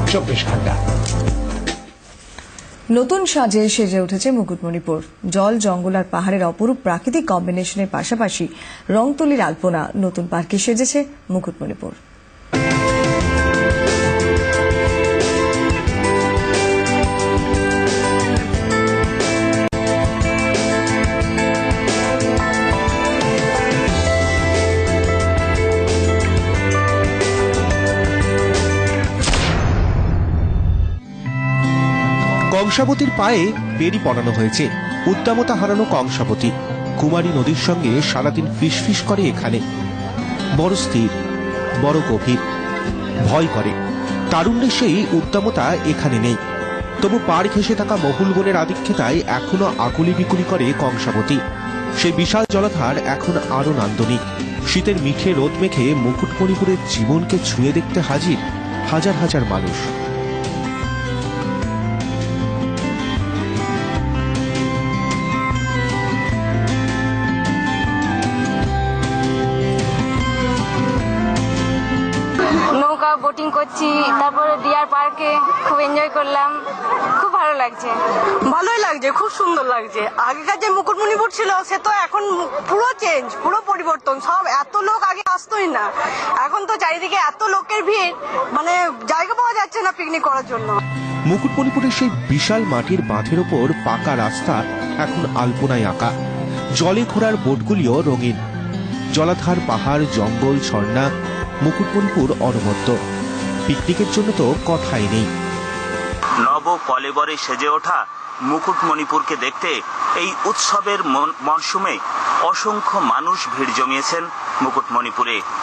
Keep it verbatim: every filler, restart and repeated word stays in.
সপ্রেশ খান্ডা। নতুন সাজে সেজে উঠেছে মুকুটমণিপুর। জল, জঙ্গল আর পাহাড়ের অপরূপ প্রাকৃতিক কম্বিনেশনের পাশাপাশি রংতুলির আলপনা নতুন পার্কে সেজেছে মুকুটমণিপুর। কংসাবতীর পায়ে বেড়ি পড়ানো হয়েছে। উদ্দামতা হারানো কংসাবতী কুমারী নদীর সঙ্গে সারাদিন ফিসফিস করে এখানে। বড় স্থির, বড় গভীর, ভয় করে। তারুণ্যের সেই উদ্দামতা এখানে নেই। তবু পাড় ঘেঁষে থাকা মহুল বনের আধিক্যতায় এখনো আকুলি বিকুলি করে কংসাবতী। সেই বিশাল জলাধার এখন আরো নান্দনিক। শীতের মিঠে রোদ মেখে মুকুটমণিপুরের জীবনকে ছুঁয়ে দেখতে হাজির হাজার হাজার মানুষ। নৌকা বোটিং করছি, তারপরে ডিয়ার পার্কে খুব এনজয় করলাম, খুব ভালো লাগছে। ভালোই লাগছে, খুব সুন্দর লাগছে। আগেকার যে মুকুটমণিপুর ছিল সে তো এখন পুরো চেঞ্জ, পুরো পরিবর্তন। সব এত লোক আগে আসতোই না, এখন তো চারিদিকে এত লোকের ভিড়, মানে জায়গা পাওয়া যাচ্ছে না পিকনিক করার জন্য। মুকুটমণিপুরের সেই বিশাল মাটির বাঁধের ওপর পাকা রাস্তা এখন আলপনায় আঁকা। জলে ঘোরার বোটগুলিও রঙিন। জলাধার, পাহাড়, জঙ্গল, ঝর্ণা, মুকুটমণিপুর অনবদ্য। পিকনিকের জন্য তো কথাই নেই। নব কলেবরে সেজে ওঠা মুকুটমণিপুরকে দেখতে এই উৎসবের মরশুমে অসংখ্য মানুষ ভিড় জমিয়েছেন মুকুটমণিপুরে।